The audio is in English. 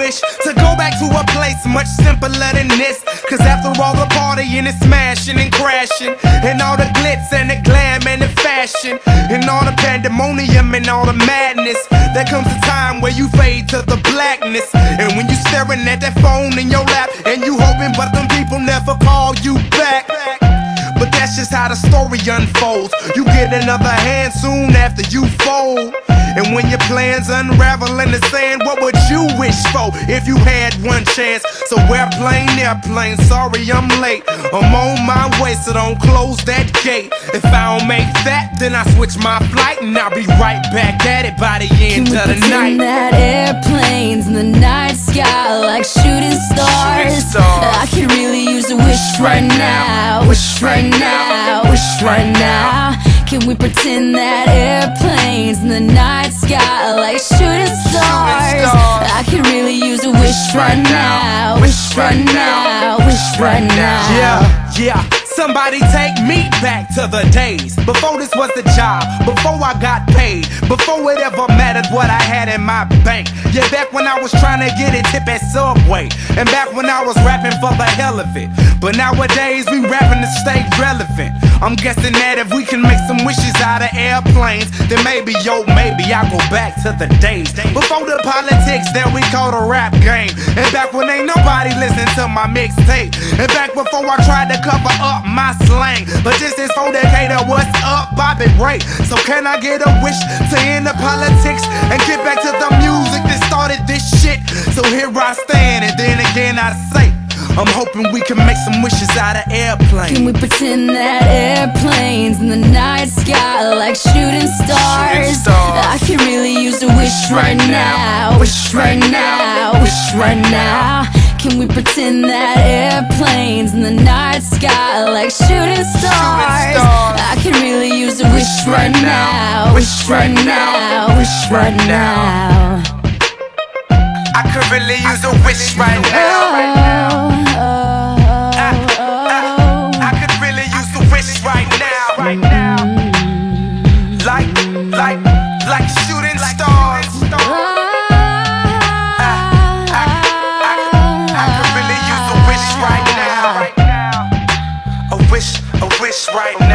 wish to go back to a place much simpler than this. Cause after all the partying and smashing and crashing, and all the glitz and the glam and the fashion, and all the pandemonium and all the madness, there comes a time where you fade to the blackness. And when you staring at that phone in your lap, and you hoping but them people never call you back. But that's just how the story unfolds. You get another hand soon after you fold. And when your plans unravel in the sand, what would you wish for if you had one chance? So airplane, sorry I'm late. I'm on my way, so don't close that gate. If I don't make that, then I switch my flight, and I'll be right back at it by the end of the night. Can we pretend that airplanes in the night sky like shooting stars? I could really use a wish right now. Wish right now, wish right now. Can we pretend that airplanes in the night sky like shooting stars? I could really use a wish right now. Wish right now, wish right now. Yeah. Somebody take me back to the days before this was a job, before I got paid, before it ever mattered what I had in my bank. Yeah, back when I was trying to get a tip at Subway, and back when I was rapping for the hell of it. But nowadays we rapping to stay relevant. I'm guessing that if we can make some wishes out of airplanes, then maybe, maybe I'll go back to the days before the politics that we call the rap game, and back when ain't nobody listened to my mixtape, and back before I tried to cover up my slang. But this is for Decatur, what's up, Bobby Ray? So can I get a wish to end the politics and get back to the music that started this shit? So here I stand, and then again I say, I'm hoping we can make some wishes out of airplanes. Can we pretend that airplanes in the night sky like shooting stars? I can really use a wish right now. Wish right now, wish right now. Can we pretend that airplanes in the night sky like shooting stars? I can really use a wish right now. Wish right now, wish right now. I could really use a wish right now. I could really use a wish right now. Like shooting stars. I could really use a wish right now. A wish right now.